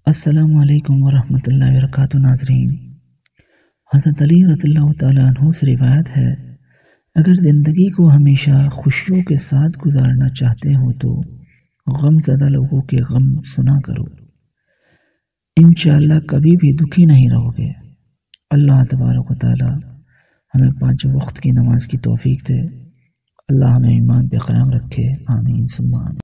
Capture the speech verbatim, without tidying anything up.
अस्सलामु अलैकुम वरहमतुल्लाहि वबरकातुहू। नाज़रीन, हज़रत अली रज़ियल्लाहु तआला अन्हु से रिवायत है, अगर ज़िंदगी को हमेशा खुशियों के साथ गुजारना चाहते हो तो गमज़दा लोगों के गम सुना करो, इंशाअल्लाह कभी भी दुखी नहीं रहोगे। अल्लाह तबारक व तआला हमें पाँच वक्त की नमाज की तौफीक दे। अल्लाह हमें ईमान पे क़याम रखे। आमीन सुम्मा आमीन।